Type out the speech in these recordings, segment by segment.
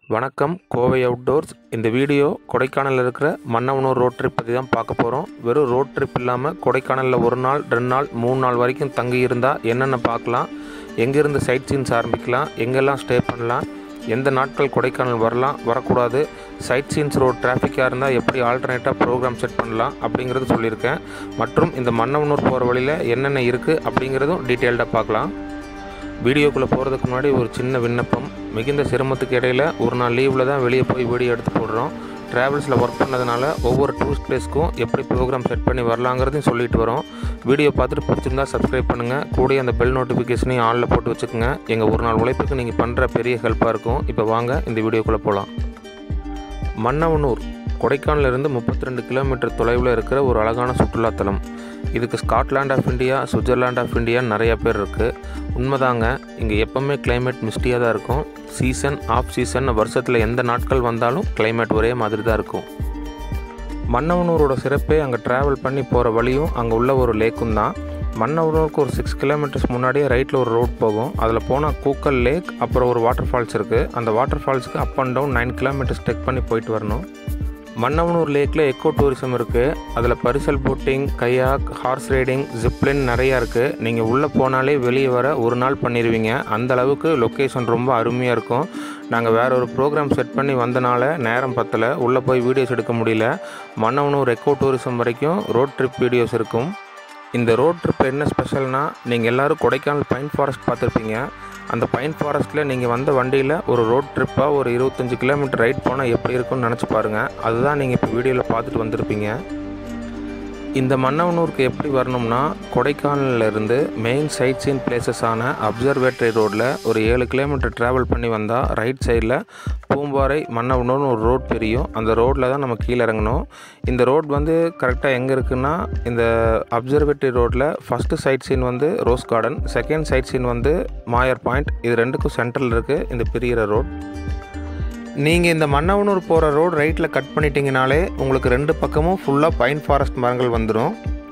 வணக்கம் கோவை அவுட்டோர்ஸ். இந்த வீடியோ கொடைக்கானலில் இருக்கிற மன்னவனூர் ரோட் ட்ரிப் பற்றி தான் பார்க்க போகிறோம். வெறும் ரோட் ட்ரிப் இல்லாமல் கொடைக்கானலில் 1 நாள் 2 நாள் 3 நாள் வரைக்கும் தங்கி இருந்தால் என்னென்ன பார்க்கலாம், எங்கேருந்து சைட் சீன்ஸ் ஆரம்பிக்கலாம், எங்கெல்லாம் ஸ்டே பண்ணலாம், எந்த நாட்கள் கொடைக்கானல் வரலாம் வரக்கூடாது, சைட் சீன்ஸ் ரோட் டிராஃபிக்காக இருந்தால் எப்படி ஆல்டர்னேட்டாக ப்ரோக்ராம் செட் பண்ணலாம் அப்படிங்கிறது சொல்லியிருக்கேன். மற்றும் இந்த மன்னவனூர் போகிற வழியில் என்னென்ன இருக்குது அப்படிங்கிறதும் டீட்டெயில்டாக பார்க்கலாம். வீடியோக்குள்ளே போகிறதுக்கு முன்னாடி ஒரு சின்ன விண்ணப்பம். மிகுந்த சிரமத்துக்கு இடையில் ஒரு நாள் லீவில் தான் வெளியே போய் வீடியோ எடுத்து போடுறோம். ட்ராவல்ஸில் ஒர்க் பண்ணதுனால ஒவ்வொரு டூரிஸ்ட் பிளேஸ்க்கும் எப்படி ப்ரோக்ராம் செட் பண்ணி வரலாங்கிறதையும் சொல்லிட்டு வரோம். வீடியோ பார்த்துட்டு பிடிச்சிருந்தா சப்ஸ்கிரைப் பண்ணுங்கள். கூட அந்த பெல் நோட்டிஃபிகேஷனையும் ஆனில் போட்டு வச்சுக்கோங்க. எங்கள் ஒரு நாள் உழைப்புக்கு நீங்கள் பண்ணுற பெரிய ஹெல்ப்பாக இருக்கும். இப்போ வாங்க இந்த வீடியோக்குள்ளே போகலாம். மன்னவனூர் கொடைக்கானலிருந்து 32 கிலோமீட்டர் தொலைவில் இருக்கிற ஒரு அழகான சுற்றுலாத்தலம். இதுக்கு Scotland of India, Switzerland of இந்தியான்னு நிறையா பேர் இருக்குது. உண்மைதாங்க, இங்கே எப்போவுமே கிளைமேட் மிஸ்டியாக தான் இருக்கும். சீசன் ஆஃப் சீசன் வருஷத்தில் எந்த நாட்கள் வந்தாலும் கிளைமேட் ஒரே மாதிரி தான் இருக்கும். மன்னவனூரோட சிறப்பே அங்கே ட்ராவல் பண்ணி போகிற வழியும் அங்கே உள்ள ஒரு லேக்கும் தான். மன்னவனூருக்கு ஒரு 6 கிலோமீட்டர்ஸ் முன்னாடியே ரைட்டில் ஒரு ரோட் போகும். அதில் போனால் கூக்கல் லேக், அப்புறம் ஒரு வாட்டர் ஃபால்ஸ் இருக்குது. அந்த வாட்டர் ஃபால்ஸுக்கு up and down 9 kilometres trek பண்ணி போயிட்டு வரணும். மன்னவனூர் லேக்கில் எக்கோ டூரிசம் இருக்குது. அதில் பரிசல் boating, kayak, horse riding, zipline நிறையா இருக்குது. நீங்கள் உள்ளே போனாலே வெளியே வர ஒரு நாள் பண்ணிடுவீங்க. அந்த அளவுக்கு லொக்கேஷன் ரொம்ப அருமையாக இருக்கும். நாங்கள் வேறு ஒரு ப்ரோக்ராம் செட் பண்ணி வந்தனால நேரம் பத்தலை, உள்ளே போய் வீடியோஸ் எடுக்க முடியல. மன்னவனூர் எக்கோ டூரிசம் வரைக்கும் ரோட் ட்ரிப் வீடியோஸ் இருக்கும். இந்த ரோட் ட்ரிப் என்ன ஸ்பெஷல்னால், நீங்கள் எல்லோரும் கொடைக்கானல் பைன் ஃபாரஸ்ட் பார்த்துருப்பீங்க. அந்த பைன் ஃபாரஸ்ட்டில் நீங்கள் வந்த வண்டியில் ஒரு ரோட் ட்ரிப்பாக ஒரு 25 கிலோமீட்டர் ரைட் போனால் எப்படி இருக்குன்னு நினச்சி பாருங்கள். அதுதான் நீங்கள் இப்போ வீடியோவில் பார்த்துட்டு வந்திருப்பீங்க. இந்த மன்னவனூருக்கு எப்படி வரணும்னா, கொடைக்கானலிருந்து மெயின் சைட் சீன் பிளேசஸான அப்சர்வேட்டரி ரோட்டில் ஒரு 7 கிலோமீட்டர் ட்ராவல் பண்ணி வந்தால் ரைட் சைடில் பூம்பாறை மன்னவனூர்னு ஒரு ரோட் தெரியும். அந்த ரோட்டில் தான் நம்ம கீழே இறங்கணும். இந்த ரோட் கரெக்டாக எங்கே இருக்குன்னா, இந்த அப்சர்வேட்டரி ரோட்டில் first sight seen rose garden, second sight seen Moyar point. இது ரெண்டுக்கும் சென்ட்ரல் இருக்குது இந்த பெரிய ரோட். நீங்கள் இந்த மன்னவனூர் போகிற ரோடு ரைட்டில் கட் பண்ணிட்டீங்கனாலே உங்களுக்கு 2 பக்கமும் ஃபுல்லாக பைன் ஃபாரஸ்ட் மரங்கள் வந்துடும்.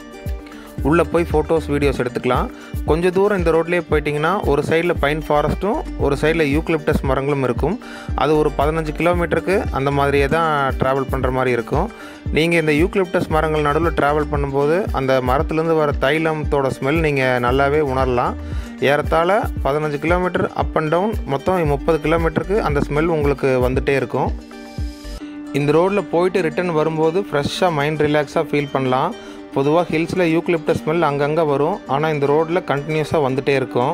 உள்ளே போய் ஃபோட்டோஸ் வீடியோஸ் எடுத்துக்கலாம். கொஞ்சம் தூரம் இந்த ரோட்லேயே போயிட்டிங்கன்னா ஒரு சைடில் பைன் ஃபாரஸ்ட்டும் ஒரு சைடில் யூcalyptus மரங்களும் இருக்கும். அது ஒரு 15 கிலோமீட்டருக்கு அந்த மாதிரியே தான் ட்ராவல் பண்ணுற மாதிரி இருக்கும். நீங்கள் இந்த யூcalyptus மரங்கள் நடுவில் ட்ராவல் பண்ணும்போது அந்த மரத்துலேருந்து வர தைலத்தோட ஸ்மெல் நீங்கள் நல்லாவே உணரலாம். ஏறத்தாழ 15 கிலோமீட்டர் அப் அண்ட் டவுன், மொத்தம் 30 கிலோமீட்டருக்கு அந்த ஸ்மெல் உங்களுக்கு வந்துகிட்டே இருக்கும். இந்த ரோட்டில் போயிட்டு ரிட்டன் வரும்போது ஃப்ரெஷ்ஷாக மைண்ட் ரிலாக்ஸாக ஃபீல் பண்ணலாம். பொதுவாக ஹில்ஸில் யூcalyptus ஸ்மெல் அங்கங்கே வரும், ஆனால் இந்த ரோட்டில் கண்டினியூஸாக வந்துகிட்டே இருக்கும்.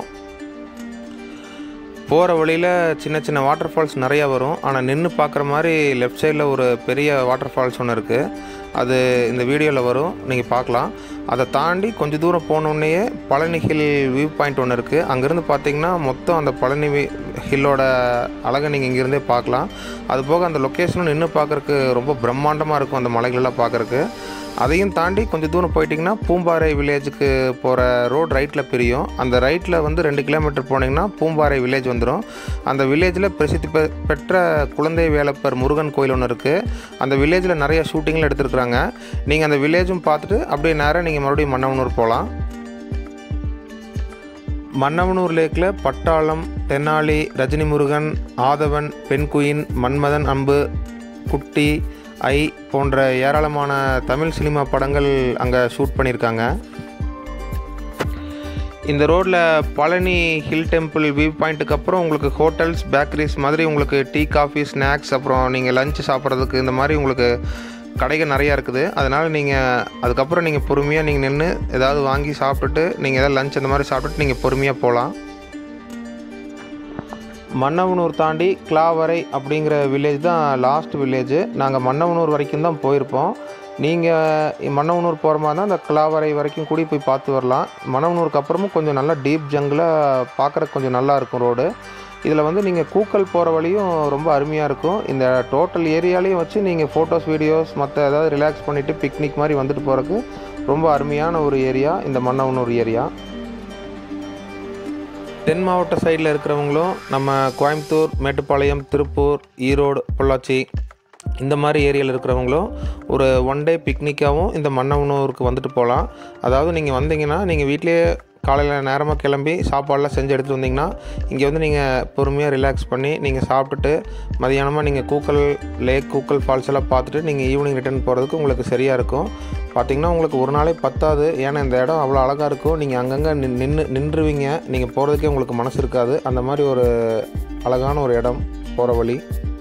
போகிற வழியில் சின்ன சின்ன வாட்டர் ஃபால்ஸ் நிறையா வரும். ஆனால் நின்று பார்க்குற மாதிரி லெஃப்ட் சைடில் ஒரு பெரிய வாட்டர் ஃபால்ஸ் ஒன்று இருக்குது. அது இந்த வீடியோவில் வரும், நீங்கள் பார்க்கலாம். அதை தாண்டி கொஞ்சம் தூரம் போனோடனே பழனி ஹில் வியூ பாயிண்ட் ஒன்று இருக்குது. அங்கேருந்து பார்த்தீங்கன்னா மொத்தம் அந்த பழனி ஹில்லோட அழகை நீங்கள் இங்கேருந்தே பார்க்கலாம். அதுபோக அந்த லொக்கேஷனும் நின்று பார்க்குறக்கு ரொம்ப பிரம்மாண்டமாக இருக்கும் அந்த மலைகளெல்லாம் பார்க்குறக்கு. அதையும் தாண்டி கொஞ்சம் தூரம் போயிட்டிங்கன்னா பூம்பாறை வில்லேஜுக்கு போகிற ரோடு ரைட்டில் பிரியும். அந்த ரைட்டில் 2 கிலோமீட்டர் போனீங்கன்னா பூம்பாறை வில்லேஜ் வந்துடும். அந்த வில்லேஜில் பிரசித்தி பெற்ற குழந்தை வேலப்பர் முருகன் கோயில் ஒன்று இருக்குது. அந்த வில்லேஜில் நிறைய ஷூட்டிங்கில் எடுத்துருக்குறாங்க. நீங்கள் அந்த வில்லேஜும் பார்த்துட்டு அப்படியே நேராக நீங்கள் மறுபடியும் மன்னவனூர் போகலாம். மன்னவனூர் லேக்கில் பட்டாளம், தென்னாலி, ரஜினி முருகன், ஆதவன், பெண்குயின், மன்மதன் அம்பு, குட்டி, ஐ போன்ற ஏராளமான தமிழ் சினிமா படங்கள் அங்கே ஷூட் பண்ணியிருக்காங்க. இந்த ரோட்டில் பழனி ஹில் டெம்பிள் வியூ பாயிண்ட்டுக்கு அப்புறம் உங்களுக்கு ஹோட்டல்ஸ், பேக்கரிஸ் மாதிரி உங்களுக்கு டீ, காஃபி, ஸ்நாக்ஸ், அப்புறம் நீங்கள் லஞ்சு சாப்பிட்றதுக்கு இந்த மாதிரி உங்களுக்கு கடைகள் நிறையா இருக்குது. அதனால் நீங்கள் அதுக்கப்புறம் நீங்கள் பொறுமையாக நீங்கள் நின்று ஏதாவது வாங்கி சாப்பிட்டுட்டு நீங்கள் ஏதாவது லஞ்ச் அந்த மாதிரி சாப்பிட்டுட்டு நீங்கள் பொறுமையாக போகலாம். மன்னவனூர் தாண்டி கிளாவரை அப்படிங்கிற வில்லேஜ் தான் லாஸ்ட் வில்லேஜ். நாங்கள் மன்னவனூர் வரைக்கும் தான் போயிருப்போம். நீங்கள் மன்னவனூர் போகிற மாதிரி தான் அந்த கிளாவரை வரைக்கும் கூடி போய் பார்த்து வரலாம். மன்னவனூருக்கு அப்புறமும் கொஞ்சம் நல்லா டீப் ஜங்கிளாக பார்க்குறக்கு கொஞ்சம் நல்லா இருக்கும் ரோடு. இதில் நீங்கள் கூக்கல் போகிற வழியும் ரொம்ப அருமையாக இருக்கும். இந்த டோட்டல் ஏரியாலையும் வச்சு நீங்கள் ஃபோட்டோஸ், வீடியோஸ், மற்ற ஏதாவது ரிலாக்ஸ் பண்ணிவிட்டு பிக்னிக் மாதிரி வந்துட்டு போகிறதுக்கு ரொம்ப அருமையான ஒரு ஏரியா இந்த மன்னவனூர் ஏரியா. தென் மாவட்ட சைடில் இருக்கிறவங்களும் நம்ம கோயம்புத்தூர், மேட்டுப்பாளையம், திருப்பூர், ஈரோடு, பொள்ளாச்சி இந்த மாதிரி ஏரியாவில் இருக்கிறவங்களும் ஒரு 1 டே பிக்னிக்காகவும் இந்த மன்னவனூருக்கு வந்துட்டு போகலாம். அதாவது நீங்கள் வந்தீங்கன்னா நீங்கள் வீட்டிலேயே காலையில் நேரமாக கிளம்பி சாப்பாடெலாம் செஞ்சு எடுத்துகிட்டு வந்தீங்கன்னா இங்கே வந்து நீங்கள் பொறுமையாக ரிலாக்ஸ் பண்ணி நீங்கள் சாப்பிட்டுட்டு மதியானமாக நீங்கள் கூக்கல் லேக் கூக்கல் ஃபால்ஸ் எல்லாம் பார்த்துட்டு நீங்கள் ஈவினிங் ரிட்டர்ன் போகிறதுக்கு உங்களுக்கு சரியாக இருக்கும். பார்த்திங்கன்னா உங்களுக்கு ஒரு நாளே பத்தாது. ஏன்னா இந்த இடம் அவ்வளோ அழகாக இருக்கும். நீங்கள் அங்கங்கே நின்றுவீங்க. நீங்கள் போகிறதுக்கே உங்களுக்கு மனசு இருக்காது. அந்த மாதிரி ஒரு அழகான ஒரு இடம் போகிற வழி.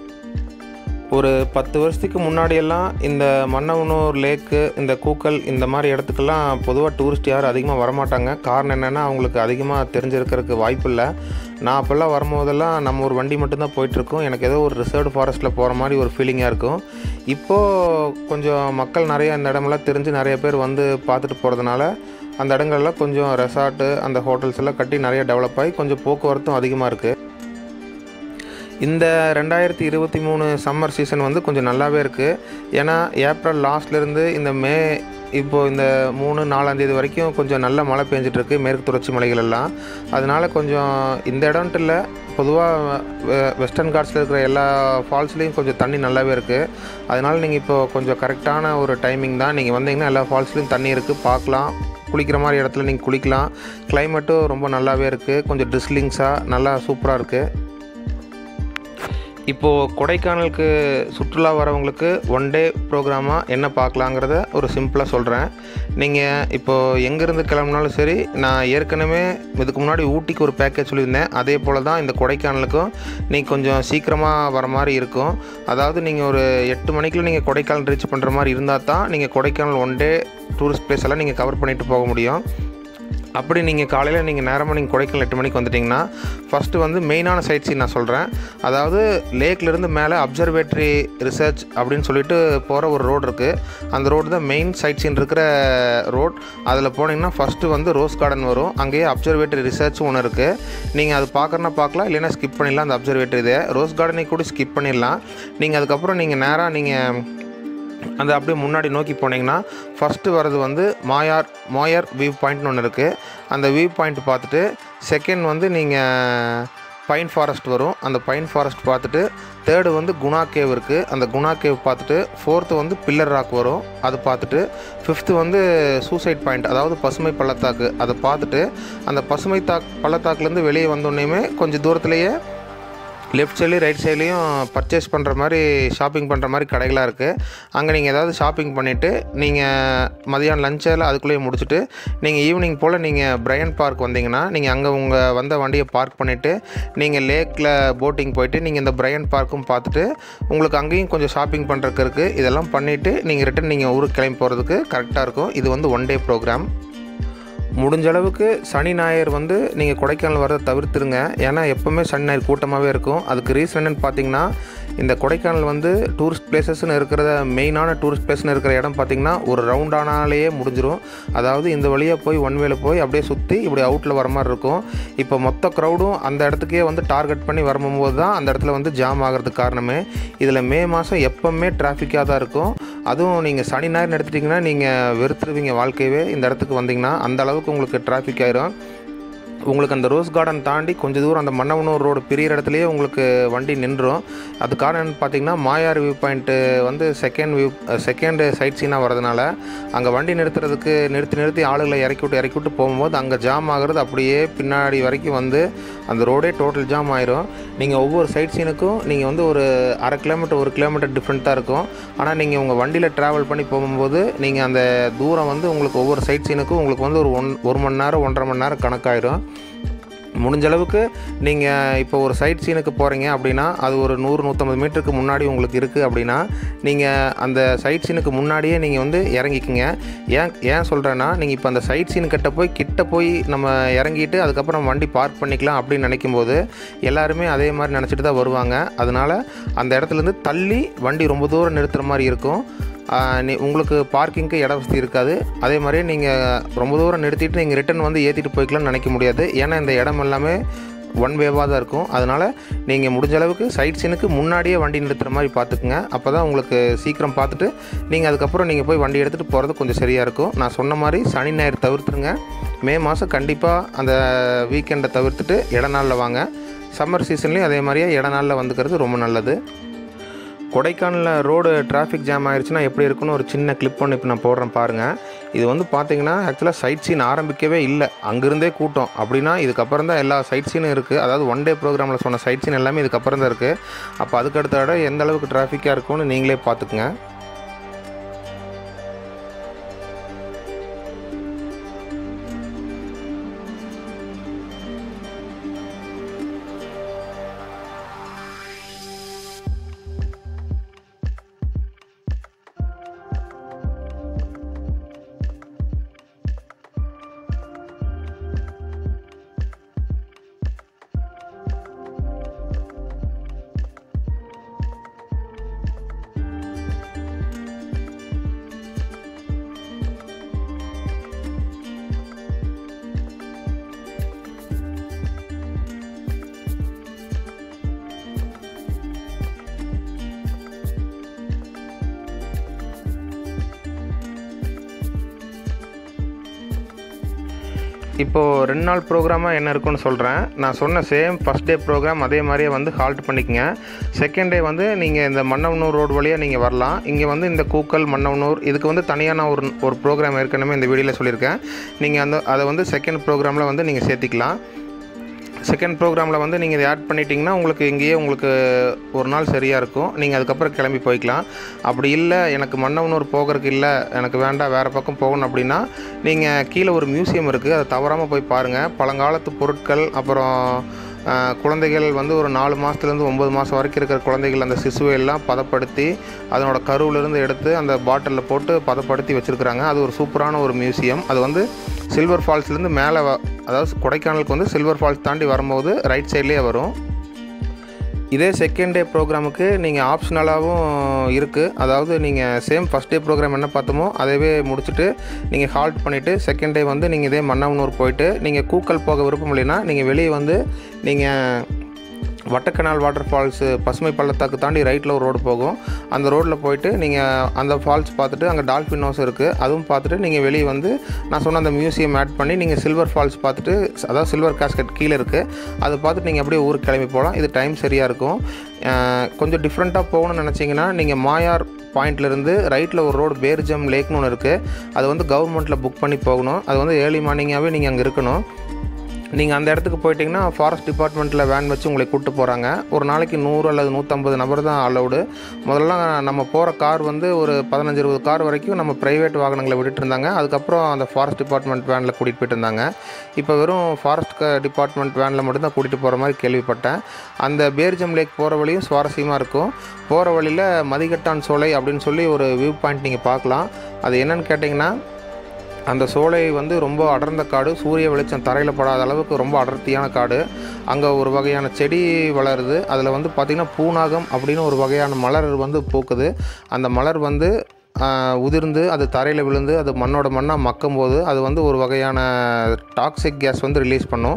ஒரு 10 வருஷத்துக்கு முன்னாடியெல்லாம் இந்த மன்னவனூர் லேக்கு இந்த கூக்கல் இந்த மாதிரி இடத்துக்கெல்லாம் பொதுவாக டூரிஸ்ட் யாரும் அதிகமாக வரமாட்டாங்க. காரணம் என்னென்னா அவங்களுக்கு அதிகமாக தெரிஞ்சிருக்கிறதுக்கு வாய்ப்பு இல்லை. நான் அப்போல்லாம் வரும்போதெல்லாம் நம்ம ஒரு வண்டி மட்டும்தான் போயிட்டுருக்கோம். எனக்கு ஏதோ ஒரு ரிசர்வ்டு ஃபாரஸ்ட்டில் போகிற மாதிரி ஒரு ஃபீலிங்காக இருக்கும். இப்போது கொஞ்சம் மக்கள் நிறையா இந்த இடமெல்லாம் தெரிஞ்சு நிறைய பேர் வந்து பார்த்துட்டு போகிறதுனால அந்த இடங்கள்லாம் கொஞ்சம் ரெசார்ட்டு அந்த ஹோட்டல்ஸ் எல்லாம் கட்டி நிறைய டெவலப் ஆகி கொஞ்சம் போக்குவரத்தும் அதிகமாக இருக்குது. இந்த 2023 சம்மர் சீசன் வந்து கொஞ்சம் நல்லாவே இருக்குது. ஏன்னா ஏப்ரல் லாஸ்ட்லேருந்து இந்த மே இப்போது இந்த 3-4 தேதி வரைக்கும் கொஞ்சம் நல்ல மழை பெஞ்சிட்ருக்கு மேற்கு தொடர்ச்சி மலைகளெல்லாம். அதனால் கொஞ்சம் இந்த இடம்ட்டு இல்லை, பொதுவாக வெஸ்டர்ன் காட்ஸில் இருக்கிற எல்லா ஃபால்ஸ்லேயும் கொஞ்சம் தண்ணி நல்லாவே இருக்குது. அதனால் நீங்கள் இப்போது கொஞ்சம் கரெக்டான ஒரு டைமிங் தான். நீங்கள் வந்தீங்கன்னா எல்லா ஃபால்ஸ்லேயும் தண்ணி இருக்குது, பார்க்கலாம். குளிக்கிற மாதிரி இடத்துல நீங்கள் குளிக்கலாம். கிளைமேட்டும் ரொம்ப நல்லாவே இருக்குது. கொஞ்சம் ட்ரிஸ்லிங்ஸாக நல்லா சூப்பராக இருக்குது. இப்போது கொடைக்கானலுக்கு சுற்றுலா வரவங்களுக்கு ஒன் டே ப்ரோக்ராமாக என்ன பார்க்கலாங்கிறத ஒரு சிம்பிளாக சொல்கிறேன். நீங்கள் இப்போது எங்கேருந்து கிளம்புனாலும் சரி, நான் ஏற்கனவே இதுக்கு முன்னாடி ஊட்டிக்கு ஒரு பேக்கேஜ் சொல்லியிருந்தேன். அதே போல் தான் இந்த கொடைக்கானலுக்கும் நீங்கள் கொஞ்சம் சீக்கிரமாக வர மாதிரி இருக்கும். அதாவது நீங்கள் ஒரு 8 மணிக்குள்ள நீங்கள் கொடைக்கானல் ரீச் பண்ணுற மாதிரி இருந்தால் தான் நீங்கள் Kodaikanal one day tourist place எல்லாம் நீங்கள் கவர் பண்ணிவிட்டு போக முடியும். அப்படி நீங்கள் காலையில் நீங்கள் நேரமாக நீங்கள் கொடைக்கானல் 8 மணிக்கு வந்துட்டிங்கன்னா ஃபஸ்ட்டு வந்து மெயினான சைட் சீன் நான் சொல்கிறேன். அதாவது லேக்லேருந்து மேலே அப்சர்வேட்டரி ரிசர்ச் அப்படின்னு சொல்லிட்டு போகிற ஒரு ரோடு இருக்குது. அந்த ரோடு தான் மெயின் சைட் சீன் இருக்கிற ரோட். அதில் போனீங்கன்னா ஃபஸ்ட்டு வந்து ரோஸ் கார்டன் வரும். அங்கேயே அப்சர்வேட்டரி ரிசர்ச் ஒன்று இருக்குது. நீங்கள் அது பார்க்குறனா பார்க்கலாம், இல்லைன்னா ஸ்கிப் பண்ணிடலாம். அந்த அப்சர்வேட்டரி இதை ரோஸ் கார்டனை கூட ஸ்கிப் பண்ணிடலாம். நீங்கள் அதுக்கப்புறம் நீங்கள் நேராக நீங்கள் அந்த அப்படியே முன்னாடி நோக்கி போனீங்கன்னா ஃபஸ்ட்டு வர்றது வந்து மாயார் வியூ பாயிண்ட்னு ஒன்று இருக்குது. அந்த வியூ பாயிண்ட் பார்த்துட்டு செகண்ட் வந்து நீங்கள் பைன் ஃபாரஸ்ட் வரும். அந்த பைன் ஃபாரஸ்ட் பார்த்துட்டு தேர்டு வந்து குணா கேவ் இருக்குது. அந்த குணா கேவ் பார்த்துட்டு ஃபோர்த்து வந்து பில்லர் ராக் வரும். அது பார்த்துட்டு ஃபிஃப்த்து வந்து சூசைட் பாயிண்ட், அதாவது பசுமை பள்ளத்தாக்கு. அதை பார்த்துட்டு அந்த பசுமை பள்ளத்தாக்குலேருந்து வெளியே வந்தோடனேயுமே கொஞ்சம் தூரத்துலேயே லெஃப்ட் சைட்லேயும் ரைட் சைட்லேயும் பர்ச்சேஸ் பண்ணுற மாதிரி ஷாப்பிங் பண்ணுற மாதிரி கடைகளாக இருக்குது. அங்கே நீங்கள் ஏதாவது ஷாப்பிங் பண்ணிவிட்டு நீங்கள் மதியானம் லஞ்செல்லாம் அதுக்குள்ளேயே முடிச்சுட்டு நீங்கள் ஈவினிங் போல் நீங்கள் பிரையன் பார்க் வந்தீங்கன்னா நீங்கள் அங்கே உங்கள் வந்த வண்டியை பார்க் பண்ணிவிட்டு நீங்கள் லேக்கில் போட்டிங் போயிட்டு நீங்கள் இந்த பிரையன் பார்க்கும் பார்த்துட்டு உங்களுக்கு அங்கேயும் கொஞ்சம் ஷாப்பிங் பண்ணுறதுக்கு இருக்குது. இதெல்லாம் பண்ணிவிட்டு நீங்கள் ரிட்டன் நீங்கள் ஊருக்கு கிளம்பி போகிறதுக்கு கரெக்டாக இருக்கும். இது வந்து ஒன் டே ப்ரோக்ராம். முடிஞ்ச அளவுக்கு சனி ஞாயிறு வந்து நீங்கள் கொடைக்கானல் வரதை தவிர்த்துருங்க. ஏன்னா எப்போவுமே சனி ஞாயிறு கூட்டமாகவே இருக்கும். அதுக்கு ரீசன் என்னென்னு பார்த்தீங்கன்னா, இந்த கொடைக்கானல் வந்து டூரிஸ்ட் பிளேசஸ்ன்னு இருக்கிற மெயினான டூரிஸ்ட் பிளேஸ்னு இருக்கிற இடம் பார்த்திங்கன்னா ஒரு ரவுண்டானாலேயே முடிஞ்சிடும். அதாவது இந்த வழியாக போய் ஒன் வேல போய் அப்படியே சுற்றி இப்படி அவுட்டில் வர மாதிரி இருக்கும். இப்போ மொத்த க்ரௌடும் அந்த இடத்துக்கே வந்து டார்கெட் பண்ணி வரும்போது தான் அந்த இடத்துல வந்து ஜாம் ஆகிறதுக்கு காரணமே. இதில் மே மாதம் எப்போவுமே டிராஃபிக்காக தான் இருக்கும். அதுவும் நீங்கள் சனி ஞாயிறு எடுத்துட்டிங்கன்னா நீங்கள் வெறுத்துருவீங்க வாழ்க்கையவே. இந்த இடத்துக்கு வந்தீங்கன்னா அந்த அளவுக்கு உங்களுக்கு டிராஃபிக் ஆயிரும். உங்களுக்கு அந்த ரோஸ் கார்டன் தாண்டி கொஞ்சம் தூரம் அந்த மன்னவனூர் ரோடு பிரியிற இடத்துலையே உங்களுக்கு வண்டி நின்றுடும். அது காரணம் என்னென்னு பார்த்தீங்கன்னா, மாயார் வியூ பாயிண்ட்டு வந்து செகண்ட் சைட் சீனாக வரதுனால அங்கே வண்டி நிறுத்தி ஆளுகளை இறக்கி விட்டு போகும்போது அங்கே ஜாம் ஆகிறது அப்படியே பின்னாடி வரைக்கும் வந்து அந்த ரோடே டோட்டல் ஜாம் ஆயிரும். நீங்கள் ஒவ்வொரு சைட் சீனுக்கும் நீங்கள் வந்து ஒரு 1/2 கிலோமீட்டர் 1 கிலோமீட்டர் டிஃப்ரெண்ட் தான் இருக்கும். ஆனால் நீங்கள் உங்கள் வண்டியில் ட்ராவல் பண்ணி போகும்போது நீங்கள் அந்த தூரம் வந்து உங்களுக்கு ஒவ்வொரு சைட் சீனுக்கும் உங்களுக்கு வந்து ஒரு 1 மணி நேரம் 1.5 மணி நேரம் கணக்காயிரும். முடிஞ்ச அளவுக்கு நீங்கள் இப்போ ஒரு சைட் சீனுக்கு போகிறீங்க அப்படின்னா அது ஒரு 100-150 மீட்டருக்கு முன்னாடி உங்களுக்கு இருக்குது அப்படின்னா நீங்கள் அந்த சைட் சீனுக்கு முன்னாடியே நீங்கள் வந்து இறங்கிக்குங்க. ஏன் சொல்கிறேன்னா, நீங்கள் இப்போ அந்த சைட் சீனு கிட்ட போய் நம்ம இறங்கிட்டு அதுக்கப்புறம் வண்டி பார்க் பண்ணிக்கலாம் அப்படின்னு நினைக்கும்போது எல்லாருமே அதே மாதிரி நினச்சிட்டு தான் வருவாங்க. அதனால் அந்த இடத்துலேருந்து தள்ளி வண்டி ரொம்ப தூரம் நிறுத்துகிற மாதிரி இருக்கும். உங்களுக்கு பார்க்கிங்க்கு இட வசதி இருக்காது. அதே மாதிரியே நீங்கள் ரொம்ப தூரம் நிறுத்திட்டு நீங்கள் ரிட்டன் வந்து ஏற்றிட்டு போய்க்கலாம்னு நினைக்க முடியாது. ஏன்னா இந்த இடம் எல்லாமே ஒன் வேவாக தான் இருக்கும். அதனால் நீங்கள் முடிஞ்ச அளவுக்கு சைட் சீனுக்கு முன்னாடியே வண்டி நிறுத்துகிற மாதிரி பார்த்துக்குங்க. அப்போ தான் உங்களுக்கு சீக்கிரம் பார்த்துட்டு நீங்கள் அதுக்கப்புறம் நீங்கள் போய் வண்டி எடுத்துகிட்டு போகிறது கொஞ்சம் சரியாக இருக்கும். நான் சொன்ன மாதிரி சனி ஞாயிறு தவிர்த்துருங்க. மே மாதம் கண்டிப்பாக அந்த வீக்கெண்டை தவிர்த்துட்டு இட நாளில் வாங்க. சம்மர் சீசன்லேயும் அதே மாதிரியே இட நாளில் வந்துக்கிறது ரொம்ப நல்லது. கொடைக்கானலில் ரோடு டிராஃபிக் ஜாம் ஆயிடுச்சுன்னா எப்படி இருக்குன்னு ஒரு சின்ன கிளிப் ஒன்று இப்போ நான் போடுறேன் பாருங்கள். இது வந்து பார்த்தீங்கன்னா ஆக்சுவலாக சைட் சீன் ஆரம்பிக்கவே இல்லை, அங்கேருந்தே கூட்டம். அப்படின்னா இதுக்கப்புறம் தான் எல்லா சைட் சீனும் இருக்குது. அதாவது ஒன் டே ப்ரோக்ராமில் சொன்ன சைட் சீன் எல்லாமே இதுக்கப்புறம் தான் இருக்குது. அப்போ அதுக்கடுத்த இடம் எந்த அளவுக்கு டிராஃபிக்காக இருக்கும்னு நீங்களே பார்த்துக்குங்க. இப்போது 2 நாள் ப்ரோக்ராமாக என்ன இருக்குன்னு சொல்கிறேன். நான் சொன்ன சேம் ஃபஸ்ட் டே ப்ரோக்ராம் அதே மாதிரியே வந்து ஹால்ட் பண்ணிக்கங்க. செகண்ட் டே வந்து நீங்கள் இந்த மன்னவனூர் ரோடு வழியாக நீங்கள் வரலாம். இங்கே வந்து இந்த கூக்கல் மன்னவனூர் இதுக்கு வந்து தனியான ஒரு ப்ரோக்ராம் ஏற்கனவே இந்த வீடியோவில் சொல்லியிருக்கேன். நீங்கள் அதை வந்து செகண்ட் ப்ரோக்ராமில் வந்து நீங்கள் சேர்த்திக்கலாம். செகண்ட் ப்ரோக்ராமில் வந்து நீங்கள் இதை ஆட் பண்ணிட்டீங்கன்னா உங்களுக்கு இங்கேயே உங்களுக்கு ஒரு நாள் சரியாக இருக்கும். நீங்கள் அதுக்கப்புறம் கிளம்பி போய்க்கலாம். அப்படி இல்லை எனக்கு மன்னவனூர் போகிறதுக்கு இல்லை, எனக்கு வேண்டாம் வேறு பக்கம் போகணும் அப்படின்னா நீங்கள் கீழே ஒரு மியூசியம் இருக்குது, அதை தவறாமல் போய் பாருங்கள். பழங்காலத்து பொருட்கள், அப்புறம் குழந்தைகள் வந்து ஒரு 4 மாதத்துலேருந்து 9 மாதம் வரைக்கும் இருக்கிற குழந்தைகள் அந்த சிசுவை எல்லாம் பதப்படுத்தி அதனோட கருவிலேருந்து எடுத்து அந்த பாட்டிலில் போட்டு பதப்படுத்தி வச்சுருக்குறாங்க. அது ஒரு சூப்பரான ஒரு மியூசியம். அது வந்து சில்வர் ஃபால்ஸ்லேருந்து மேலே அதாவது கொடைக்கானலுக்கு வந்து சில்வர் ஃபால்ஸ் தாண்டி வரும்போது ரைட் சைட்லேயே வரும். இதே செகண்ட் டே ப்ரோக்ராமுக்கு நீங்கள் ஆப்ஷனலாகவும் இருக்குது. அதாவது நீங்கள் சேம் ஃபஸ்ட் டே ப்ரோக்ராம் என்ன பார்த்தோமோ அதைவே முடிச்சுட்டு நீங்கள் ஹால்ட் பண்ணிவிட்டு செகண்ட் டே வந்து நீங்கள் இதே மன்னவனூர் போயிட்டு நீங்கள் கூக்கல் போக விருப்பம் இல்லைன்னா நீங்கள் வெளியே வந்து நீங்கள் வட்டக்கனால் வாட்டர் ஃபால்ஸு பசுமை பள்ளத்தாக்கு தாண்டி ரைட்டில் ஒரு ரோடு போகும். அந்த ரோட்டில் போயிட்டு நீங்கள் அந்த ஃபால்ஸ் பார்த்துட்டு அங்கே டால்ஃபின் ஹவுஸ் இருக்குது, அதுவும் பார்த்துட்டு நீங்கள் வெளியே வந்து நான் சொன்ன அந்த மியூசியம் ஆட் பண்ணி நீங்கள் சில்வர் ஃபால்ஸ் பார்த்துட்டு, அதாவது சில்வர் காஸ்கெட் கீழே இருக்குது, அதை பார்த்துட்டு நீங்கள் அப்படியே ஊருக்கு கிளம்பி போகலாம். இது டைம் சரியாக இருக்கும். கொஞ்சம் டிஃப்ரெண்ட்டாக போகணும்னு நினச்சிங்கன்னா நீங்கள் மாயார் பாயிண்ட்லேருந்து ரைட்டில் ஒரு ரோடு பேர்ஜம் லேக்னு ஒன்று இருக்குது. அது வந்து கவர்மெண்ட்டில் புக் பண்ணி போகணும். அது வந்து ஏர்லி மார்னிங்காகவே நீங்கள் அங்கே இருக்கணும். நீங்கள் அந்த இடத்துக்கு போயிட்டிங்கன்னா ஃபாரஸ்ட் டிபார்ட்மெண்ட்டில் வேன் வச்சு உங்களை கூப்பிட்டு போகிறாங்க. ஒரு நாளைக்கு 100 அல்லது 150 நபர் தான் அலௌடு. முதல்லாம் நம்ம போகிற கார் வந்து ஒரு 15-20 கார் வரைக்கும் நம்ம ப்ரைவேட் வாகனங்களை விட்டுட்டு இருந்தாங்க. அதுக்கப்புறம் அந்த ஃபாரஸ்ட் டிபார்ட்மெண்ட் வேனில் கூட்டிகிட்டு போயிட்டு இருந்தாங்க. இப்போ வெறும் ஃபாரஸ்ட் டிபார்ட்மெண்ட் வேனில் மட்டும்தான் கூட்டிகிட்டு போகிற மாதிரி கேள்விப்பட்டேன். அந்த பேர்ஜம் லேக் போகிற வழியும் சுவாரஸ்யமாக இருக்கும். போகிற வழியில் மதிகட்டான் சோலை அப்படின்னு சொல்லி ஒரு வியூ பாயிண்ட் நீங்கள் பார்க்கலாம். அது என்னென்னு கேட்டிங்கன்னா, அந்த சோலை வந்து ரொம்ப அடர்ந்த காடு, சூரிய வெளிச்சம் தரையில் படாத அளவுக்கு ரொம்ப அடர்த்தியான காடு. அங்கே ஒரு வகையான செடி வளருது. அதில் வந்து பார்த்திங்கன்னா பூநாகம் அப்படின்னு ஒரு வகையான மலர் வந்து பூக்குது. அந்த மலர் வந்து உதிர்ந்து அது தரையில் விழுந்து அது மண்ணோட மண்ணாக மக்கும்போது அது வந்து ஒரு வகையான டாக்ஸிக் கேஸ் வந்து ரிலீஸ் பண்ணும்.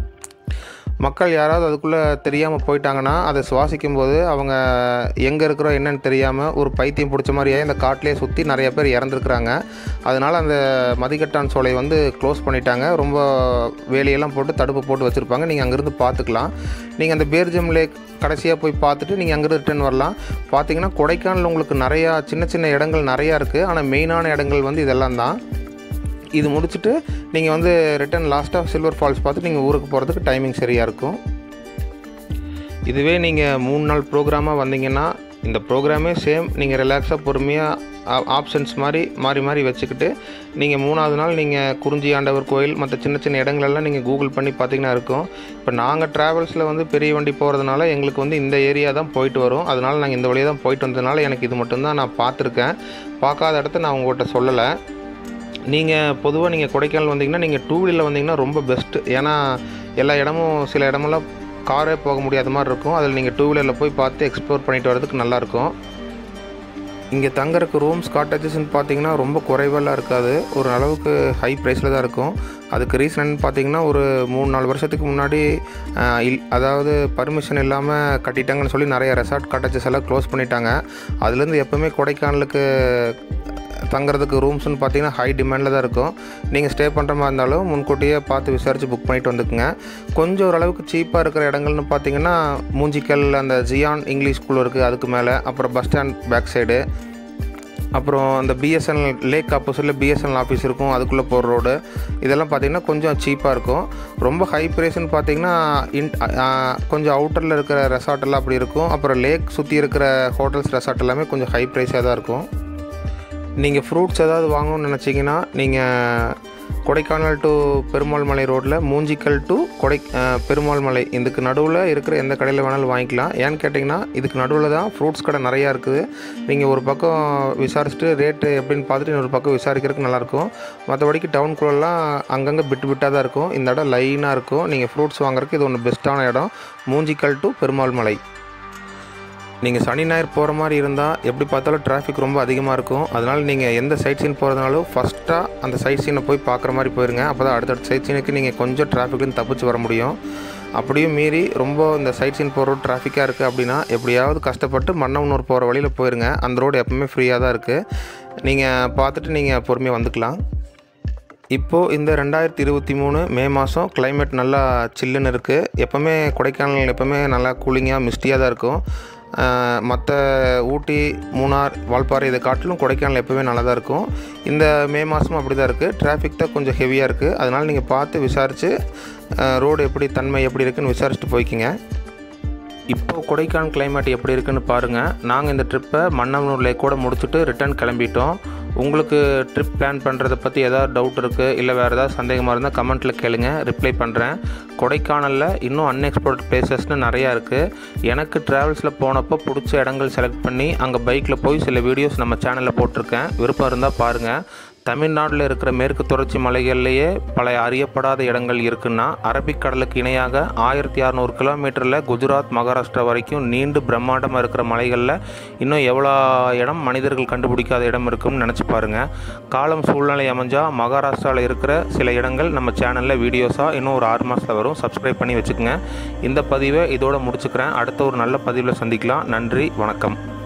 மக்கள் யாராவது அதுக்குள்ளே தெரியாமல் போயிட்டாங்கன்னா அதை சுவாசிக்கும்போது அவங்க எங்கே இருக்கிறோம் என்னென்னு தெரியாமல் ஒரு பைத்தியம் பிடிச்ச மாதிரியே அந்த காட்டிலே சுற்றி நிறைய பேர் இறந்துருக்குறாங்க. அதனால் அந்த மதிகட்டான் சோலை வந்து க்ளோஸ் பண்ணிட்டாங்க. ரொம்ப வேலையெல்லாம் போட்டு தடுப்பு போட்டு வச்சுருப்பாங்க. நீங்கள் அங்கேருந்து பார்த்துக்கலாம். நீங்கள் அந்த பேர்ஜம் லேக் கடைசியாக போய் பார்த்துட்டு நீங்கள் அங்கேருந்து ரிட்டர்ன் வரலாம். பார்த்தீங்கன்னா கொடைக்கானல் உங்களுக்கு நிறையா சின்ன சின்ன இடங்கள் நிறையா இருக்குது. ஆனால் மெயினான இடங்கள் வந்து இதெல்லாம் தான். இது முடிச்சுட்டு நீங்கள் வந்து ரிட்டன் லாஸ்ட்டாக சில்வர் ஃபால்ஸ் பார்த்து நீங்கள் ஊருக்கு போகிறதுக்கு டைமிங் சரியாக இருக்கும். இதுவே நீங்கள் 3 நாள் ப்ரோக்ராமாக வந்தீங்கன்னா இந்த ப்ரோக்ராமே சேம் நீங்கள் ரிலாக்ஸாக பொறுமையாக ஆப்ஷன்ஸ் மாறி மாறி வச்சுக்கிட்டு நீங்கள் 3ஆவது நாள் நீங்கள் குறிஞ்சி ஆண்டவர் கோயில் மற்ற சின்ன சின்ன இடங்களெல்லாம் நீங்கள் கூகுள் பண்ணி பார்த்தீங்கன்னா இருக்கும். இப்போ நாங்கள் ட்ராவல்ஸில் வந்து பெரிய வண்டி போகிறதுனால எங்களுக்கு வந்து இந்த ஏரியா தான் போயிட்டு வரும். அதனால் நாங்கள் இந்த வழியாக தான் போயிட்டு வந்ததுனால எனக்கு இது மட்டும்தான் நான் பார்த்துருக்கேன். பார்க்காத இடத்த நான் உங்கள்கிட்ட சொல்லலை. நீங்கள் பொதுவாக நீங்கள் கொடைக்கானல் வந்தீங்கன்னா நீங்கள் 2 வீலரில் வந்தீங்கன்னா ரொம்ப பெஸ்ட்டு. ஏன்னா எல்லா இடமும் சில இடமெல்லாம் காரே போக முடியாத மாதிரி இருக்கும். அதில் நீங்கள் 2 வீலரில் போய் பார்த்து எக்ஸ்ப்ளோர் பண்ணிட்டு வரதுக்கு நல்லாயிருக்கும். இங்கே தங்குறதுக்கு ரூம்ஸ் காட்டேஜஸ்ன்னு பார்த்தீங்கன்னா ரொம்ப குறைவெல்லாம் இருக்காது, ஒரு அளவுக்கு ஹை ப்ரைஸில் தான் இருக்கும். அதுக்கு ரீசன் பார்த்தீங்கன்னா ஒரு 3-4 வருஷத்துக்கு முன்னாடி அதாவது பர்மிஷன் இல்லாமல் கட்டிட்டாங்கன்னு சொல்லி நிறைய ரெசார்ட் காட்டேஜஸ் எல்லாம் க்ளோஸ் பண்ணிட்டாங்க. அதுலேருந்து எப்போவுமே கொடைக்கானலுக்கு தங்குறதுக்கு ரூம்ஸ்னு பார்த்தீங்கன்னா ஹை டிமாண்டில் தான் இருக்கும். நீங்கள் ஸ்டே பண்ணுற மாதிரி இருந்தாலும் முன்கூட்டியே பார்த்து விசாரித்து புக் பண்ணிவிட்டு வந்துக்குங்க. கொஞ்சம் ஓரளவுக்கு சீப்பாக இருக்கிற இடங்கள்னு பார்த்தீங்கன்னா மூஞ்சிக்கல் அந்த ஜியான் இங்கிலீஷ் ஸ்கூல் இருக்குது, அதுக்கு மேலே, அப்புறம் பஸ் ஸ்டாண்ட் பேக் சைடு, அப்புறம் அந்த பிஎஸ்என்எல் லேக் ஆப்போசிட்டில் பிஎஸ்என்எல் ஆஃபீஸ் இருக்கும், அதுக்குள்ளே போகிற ரோடு, இதெல்லாம் பார்த்திங்கன்னா கொஞ்சம் சீப்பாக இருக்கும். ரொம்ப ஹை ப்ரைஸ்ன்னு பார்த்திங்கன்னா கொஞ்சம் அவுட்டரில் இருக்கிற ரெசார்ட்டெல்லாம் அப்படி இருக்கும். அப்புறம் லேக் சுற்றி இருக்கிற ஹோட்டல்ஸ் ரெசார்ட் எல்லாமே கொஞ்சம் ஹை ப்ரைஸாக தான் இருக்கும். நீங்கள் ஃப்ரூட்ஸ் ஏதாவது வாங்கணும்னு நினச்சிங்கன்னா நீங்கள் கொடைக்கானல் டு பெருமாள் மலை ரோட்டில் மூஞ்சிக்கல் டு பெருமாள் மலை இதுக்கு நடுவில் இருக்கிற எந்த கடையில் வேணாலும் வாங்கிக்கலாம். ஏன்னு கேட்டிங்கன்னா இதுக்கு நடுவில் தான் ஃப்ரூட்ஸ் கடை நிறையா இருக்குது. நீங்கள் ஒரு பக்கம் விசாரிச்சுட்டு ரேட்டு எப்படின்னு பார்த்துட்டு இன்னொரு பக்கம் விசாரிக்கிறதுக்கு நல்லாயிருக்கும். மற்றபடிக்கு டவுனுக்குள்ளெல்லாம் அங்கங்கே பிட்டாக தான் இருக்கும். இந்த இடம் லைனாக இருக்கும். நீங்கள் ஃப்ரூட்ஸ் வாங்குறதுக்கு இது ஒன்று பெஸ்ட்டான இடம், மூஞ்சிக்கல் டு பெருமாள் மலை. நீங்கள் சனி ஞாயிறு போகிற மாதிரி இருந்தால் எப்படி பார்த்தாலும் டிராஃபிக் ரொம்ப அதிகமாக இருக்கும். அதனால் நீங்கள் எந்த சைட் சீன் போகிறதுனாலும் ஃபஸ்ட்டாக அந்த சைட் சீனை போய் பார்க்குற மாதிரி போயிருங்க. அப்போ தான் அடுத்தடுத்த சைட் சீனுக்கு நீங்கள் கொஞ்சம் டிராஃபிக்லேருந்து தப்பிச்சு வர முடியும். அப்படியும் மீறி ரொம்ப இந்த சைட் சீன் போகிற ரோடு டிராஃபிக்காக இருக்குது அப்படின்னா எப்படியாவது கஷ்டப்பட்டு மன்னவனூர் போகிற வழியில் போயிருங்க. அந்த ரோடு எப்போவுமே ஃப்ரீயாக தான் இருக்குது. நீங்கள் பார்த்துட்டு நீங்கள் பொறுமையாக வந்துக்கலாம். இப்போது இந்த 2023 மே மாதம் கிளைமேட் நல்லா சில்லுன்னு இருக்குது. எப்போவுமே கொடைக்கானல் எப்போவுமே நல்லா கூலிங்காக மிஸ்டியாக தான் இருக்கும். மற்ற ஊட்டி, மூணார், வால்பாறை இதை காட்டிலும் கொடைக்கானல் எப்போவுமே நல்லா தான் இருக்கும். இந்த மே மாதமும் அப்படி தான் இருக்குது. டிராஃபிக் தான் கொஞ்சம் ஹெவியாக இருக்குது. அதனால் நீங்கள் பார்த்து விசாரித்து ரோடு எப்படி தன்மை எப்படி இருக்குதுன்னு விசாரிச்சுட்டு போய்க்கிங்க. இப்போது கொடைக்கானல் கிளைமேட் எப்படி இருக்குதுன்னு பாருங்கள். நாங்கள் இந்த ட்ரிப்பை மன்னவனூர் லேக்கோடு முடிச்சுட்டு ரிட்டர்ன் கிளம்பிட்டோம். உங்களுக்கு ட்ரிப் பிளான் பண்ணுறதை பற்றி ஏதாவது டவுட் இருக்குது இல்லை வேறு ஏதாவது சந்தேகமாக இருந்தால் கமெண்ட்டில் கேளுங்க, ரிப்ளை பண்ணுறேன். கொடைக்கானலில் இன்னும் அன்எக்ஸ்ப்ளோர்ட் பிளேசஸ்னு நிறையா இருக்குது. எனக்கு ட்ராவல்ஸில் போனப்போ பிடிச்ச இடங்கள் செலக்ட் பண்ணி அங்கே பைக்கில் போய் சில வீடியோஸ் நம்ம சேனலில் போட்டிருக்கேன். விருப்பம் இருந்தால் பாருங்கள். தமிழ்நாட்டில் இருக்கிற மேற்கு தொடர்ச்சி மலைகள்லேயே பல அறியப்படாத இடங்கள் இருக்குன்னா அரபிக்கடலுக்கு இணையாக 1600 கிலோமீட்டரில் குஜராத், மகாராஷ்டிரா வரைக்கும் நீண்டு பிரம்மாண்டமாக இருக்கிற மலைகளில் இன்னும் எவ்வளோ இடம் மனிதர்கள் கண்டுபிடிக்காத இடம் இருக்குன்னு நினச்சி பாருங்கள். காலம் சூழ்நிலை அமைஞ்சால் மகாராஷ்டிராவில் இருக்கிற சில இடங்கள் நம்ம சேனலில் வீடியோஸாக இன்னும் ஒரு 6 மாதத்தில் வரும். சப்ஸ்கிரைப் பண்ணி வச்சுக்கோங்க. இந்த பதிவை இதோடு முடிச்சுக்கிறேன். அடுத்த ஒரு நல்ல பதிவில் சந்திக்கலாம். நன்றி, வணக்கம்.